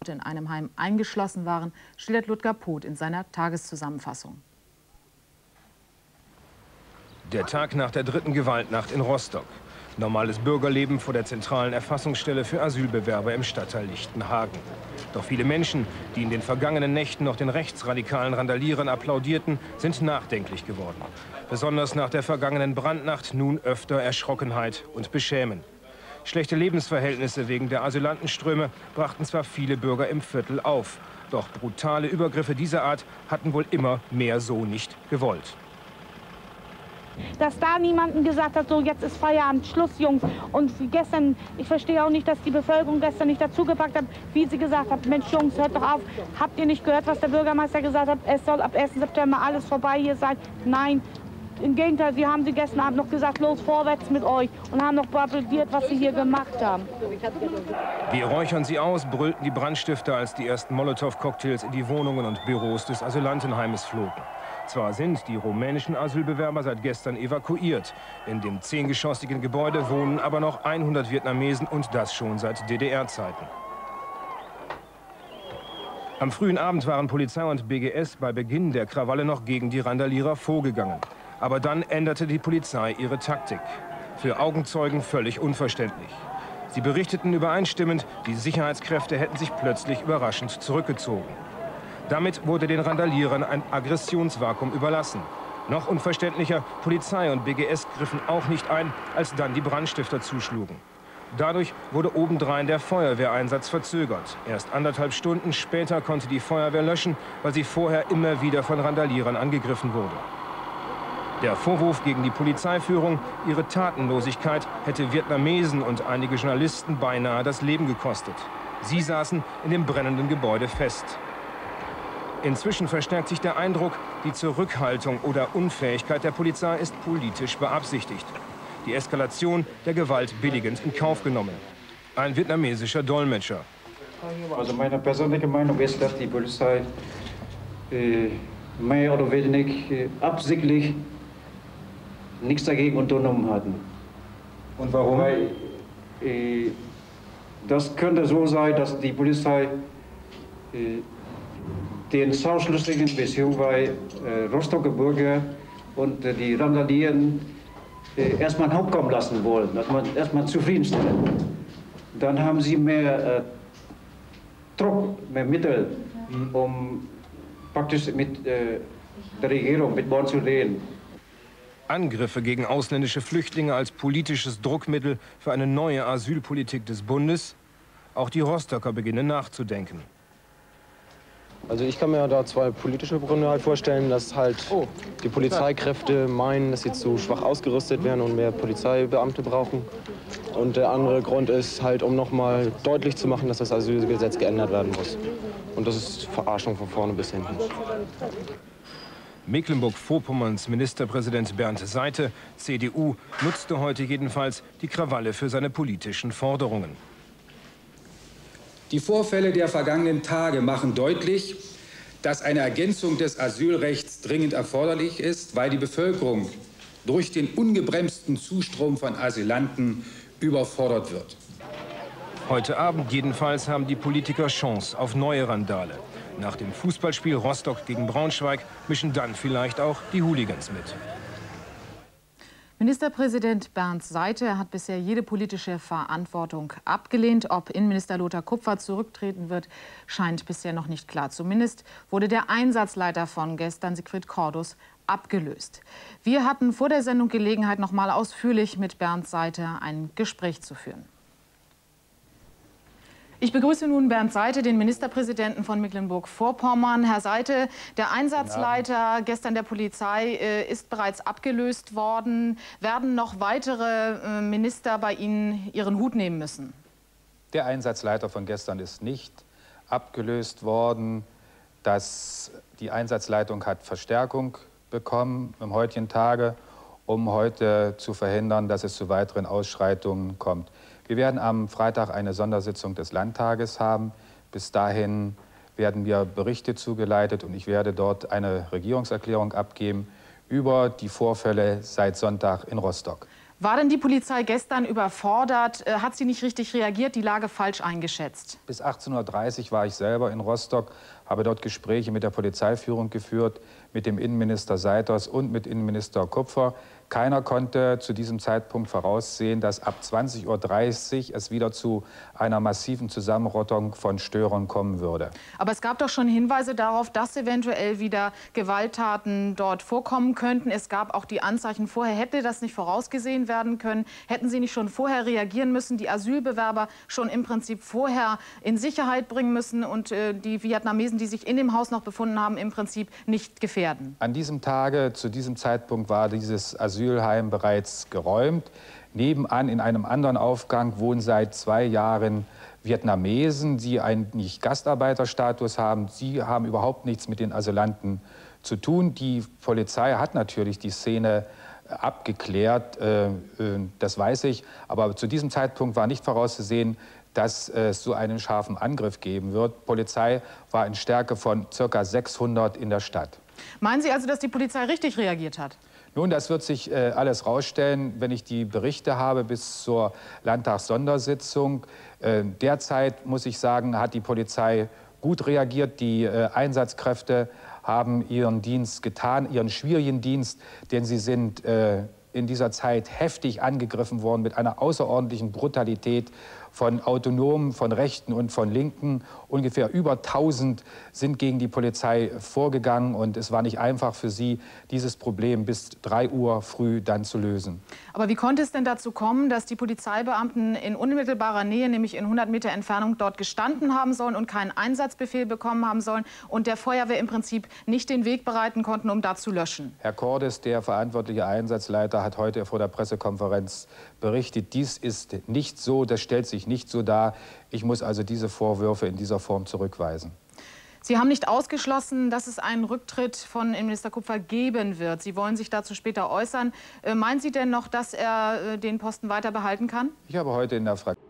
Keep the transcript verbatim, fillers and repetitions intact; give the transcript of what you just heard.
in einem Heim eingeschlossen waren, schildert Ludger Poth in seiner Tageszusammenfassung. Der Tag nach der dritten Gewaltnacht in Rostock. Normales Bürgerleben vor der zentralen Erfassungsstelle für Asylbewerber im Stadtteil Lichtenhagen. Doch viele Menschen, die in den vergangenen Nächten noch den rechtsradikalen Randalierern applaudierten, sind nachdenklich geworden. Besonders nach der vergangenen Brandnacht nun öfter Erschrockenheit und Beschämen. Schlechte Lebensverhältnisse wegen der Asylantenströme brachten zwar viele Bürger im Viertel auf. Doch brutale Übergriffe dieser Art hatten wohl immer mehr so nicht gewollt. Dass da niemanden gesagt hat, so jetzt ist Feierabend, Schluss, Jungs. Und gestern, ich verstehe auch nicht, dass die Bevölkerung gestern nicht dazugepackt hat, wie sie gesagt hat, Mensch Jungs, hört doch auf, habt ihr nicht gehört, was der Bürgermeister gesagt hat, es soll ab ersten September alles vorbei hier sein? Nein, im Gegenteil, sie haben sie gestern Abend noch gesagt, los, vorwärts mit euch und haben noch applaudiert, was sie hier gemacht haben. Wir räuchern sie aus, brüllten die Brandstifter, als die ersten Molotow-Cocktails in die Wohnungen und Büros des Asylantenheimes flogen. Zwar sind die rumänischen Asylbewerber seit gestern evakuiert. In dem zehngeschossigen Gebäude wohnen aber noch hundert Vietnamesen und das schon seit D D R-Zeiten. Am frühen Abend waren Polizei und B G S bei Beginn der Krawalle noch gegen die Randalierer vorgegangen. Aber dann änderte die Polizei ihre Taktik. Für Augenzeugen völlig unverständlich. Sie berichteten übereinstimmend, die Sicherheitskräfte hätten sich plötzlich überraschend zurückgezogen. Damit wurde den Randalierern ein Aggressionsvakuum überlassen. Noch unverständlicher, Polizei und B G S griffen auch nicht ein, als dann die Brandstifter zuschlugen. Dadurch wurde obendrein der Feuerwehreinsatz verzögert. Erst anderthalb Stunden später konnte die Feuerwehr löschen, weil sie vorher immer wieder von Randalierern angegriffen wurde. Der Vorwurf gegen die Polizeiführung, ihre Tatenlosigkeit, hätte Vietnamesen und einige Journalisten beinahe das Leben gekostet. Sie saßen in dem brennenden Gebäude fest. Inzwischen verstärkt sich der Eindruck, die Zurückhaltung oder Unfähigkeit der Polizei ist politisch beabsichtigt. Die Eskalation der Gewalt billigend in Kauf genommen. Ein vietnamesischer Dolmetscher. Also meine persönliche Meinung ist, dass die Polizei äh, mehr oder weniger äh, absichtlich nichts dagegen unternommen hatten. Und warum? Weil, äh, das könnte so sein, dass die Polizei äh, den Sauschlüssigen bzw. Äh, Rostocker Bürger und äh, die Randalieren äh, erstmal hochkommen lassen wollen, dass man erstmal zufriedenstellen. Dann haben sie mehr äh, Druck, mehr Mittel, um praktisch mit äh, der Regierung, mit Bonn zu reden. Angriffe gegen ausländische Flüchtlinge als politisches Druckmittel für eine neue Asylpolitik des Bundes? Auch die Rostocker beginnen nachzudenken. Also ich kann mir da zwei politische Gründe halt vorstellen, dass halt die Polizeikräfte meinen, dass sie zu schwach ausgerüstet werden und mehr Polizeibeamte brauchen. Und der andere Grund ist halt, um nochmal deutlich zu machen, dass das Asylgesetz geändert werden muss. Und das ist Verarschung von vorne bis hinten. Mecklenburg-Vorpommerns Ministerpräsident Bernd Seite, C D U, nutzte heute jedenfalls die Krawalle für seine politischen Forderungen. Die Vorfälle der vergangenen Tage machen deutlich, dass eine Ergänzung des Asylrechts dringend erforderlich ist, weil die Bevölkerung durch den ungebremsten Zustrom von Asylanten überfordert wird. Heute Abend jedenfalls haben die Politiker Chance auf neue Randale. Nach dem Fußballspiel Rostock gegen Braunschweig mischen dann vielleicht auch die Hooligans mit. Ministerpräsident Bernd Seite hat bisher jede politische Verantwortung abgelehnt. Ob Innenminister Lothar Kupfer zurücktreten wird, scheint bisher noch nicht klar. Zumindest wurde der Einsatzleiter von gestern, Sigfried Cordus, abgelöst. Wir hatten vor der Sendung Gelegenheit, noch mal ausführlich mit Bernd Seite ein Gespräch zu führen. Ich begrüße nun Bernd Seite, den Ministerpräsidenten von Mecklenburg-Vorpommern. Herr Seite, der Einsatzleiter gestern der Polizei äh, ist bereits abgelöst worden. Werden noch weitere äh, Minister bei Ihnen ihren Hut nehmen müssen? Der Einsatzleiter von gestern ist nicht abgelöst worden. Das, die Einsatzleitung hat Verstärkung bekommen am heutigen Tage, um heute zu verhindern, dass es zu weiteren Ausschreitungen kommt. Wir werden am Freitag eine Sondersitzung des Landtages haben. Bis dahin werden mir Berichte zugeleitet und ich werde dort eine Regierungserklärung abgeben über die Vorfälle seit Sonntag in Rostock. War denn die Polizei gestern überfordert? Hat sie nicht richtig reagiert, die Lage falsch eingeschätzt? Bis achtzehn Uhr dreißig war ich selber in Rostock, habe dort Gespräche mit der Polizeiführung geführt, mit dem Innenminister Seiters und mit Innenminister Kupfer. Keiner konnte zu diesem Zeitpunkt voraussehen, dass ab zwanzig Uhr dreißig es wieder zu einer massiven Zusammenrottung von Störern kommen würde. Aber es gab doch schon Hinweise darauf, dass eventuell wieder Gewalttaten dort vorkommen könnten. Es gab auch die Anzeichen vorher. Hätte das nicht vorausgesehen werden können? Hätten Sie nicht schon vorher reagieren müssen, die Asylbewerber schon im Prinzip vorher in Sicherheit bringen müssen und äh, die Vietnamesen, die sich in dem Haus noch befunden haben, im Prinzip nicht gefährden? An diesem Tage, zu diesem Zeitpunkt war dieses Asylheim bereits geräumt. Nebenan in einem anderen Aufgang wohnen seit zwei Jahren Vietnamesen, die eigentlich Gastarbeiterstatus haben. Sie haben überhaupt nichts mit den Asylanten zu tun. Die Polizei hat natürlich die Szene abgeklärt, äh, das weiß ich. Aber zu diesem Zeitpunkt war nicht vorauszusehen, dass es so einen scharfen Angriff geben wird. Die Polizei war in Stärke von ca. sechshundert in der Stadt. Meinen Sie also, dass die Polizei richtig reagiert hat? Nun, das wird sich äh, alles rausstellen, wenn ich die Berichte habe bis zur Landtagssondersitzung. Äh, derzeit, muss ich sagen, hat die Polizei gut reagiert. Die äh, Einsatzkräfte haben ihren Dienst getan, ihren schwierigen Dienst, denn sie sind äh, in dieser Zeit heftig angegriffen worden mit einer außerordentlichen Brutalität von Autonomen, von Rechten und von Linken. Ungefähr über tausend sind gegen die Polizei vorgegangen und es war nicht einfach für sie, dieses Problem bis drei Uhr früh dann zu lösen. Aber wie konnte es denn dazu kommen, dass die Polizeibeamten in unmittelbarer Nähe, nämlich in hundert Meter Entfernung, dort gestanden haben sollen und keinen Einsatzbefehl bekommen haben sollen und der Feuerwehr im Prinzip nicht den Weg bereiten konnten, um da zu löschen? Herr Cordes, der verantwortliche Einsatzleiter, hat heute vor der Pressekonferenz berichtet, dies ist nicht so, das stellt sich nicht so dar. Ich muss also diese Vorwürfe in dieser Form zurückweisen. Sie haben nicht ausgeschlossen, dass es einen Rücktritt von Innenminister Kupfer geben wird. Sie wollen sich dazu später äußern. Äh, meinen Sie denn noch, dass er äh, den Posten weiter behalten kann? Ich habe heute in der Fraktion